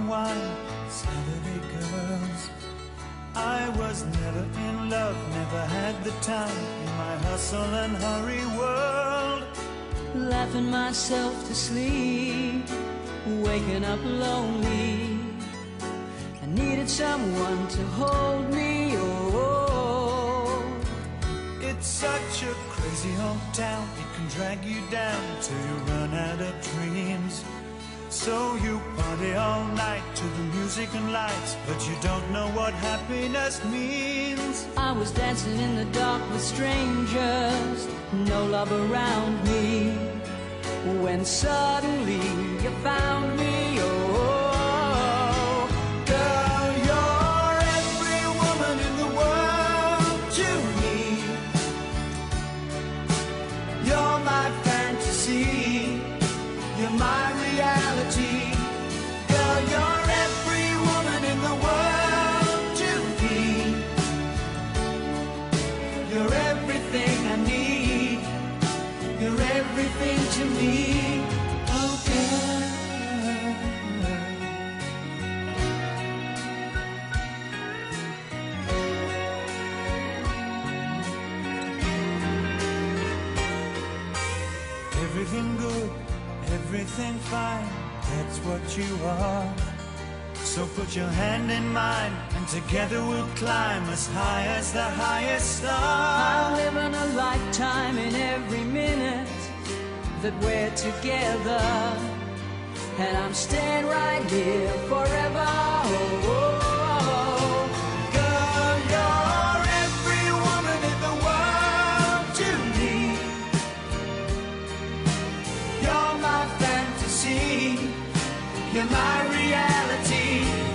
and wine, Saturday girls. I was never in love, never had the time in my hustle and hurry world. Laughing myself to sleep, waking up lonely. I needed someone to hold me, oh. It's such a crazy hometown, it can drag you down till you run out of dreams. So you party all night to the music and lights, but you don't know what happiness means. I was dancing in the dark with strangers, no love around me, when suddenly you found me, oh. Girl, you're every woman in the world to me. You're my fantasy, you're my reality. Girl, you're every woman in the world to me. You're everything I need, you're everything to me. Oh girl, everything good, everything fine, that's what you are. So put your hand in mine, and together we'll climb as high as the highest star. I'm living a lifetime in every minute that we're together, and I'm staying right here forever, oh, oh, oh. Girl, you're every woman in the world to me. You're my fantasy, you're my reality.